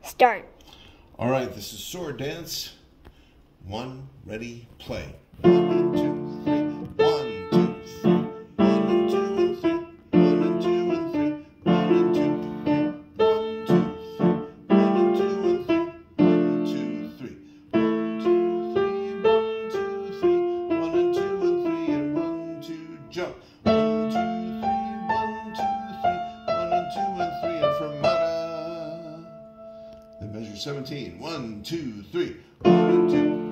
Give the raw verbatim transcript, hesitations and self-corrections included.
Start. All right, this is sword dance. One, ready, play. One and two, three. One, two, three. One and two and three. One and two and three. One and two, three. One, two, three. One and two and three. One, two, three. One, two, three. One, two, three. One and two and three. And one, two, jump. One, two, three. One, two, three. One and two and three. And fermata. Then measure seventeen. One, two, three. One and two.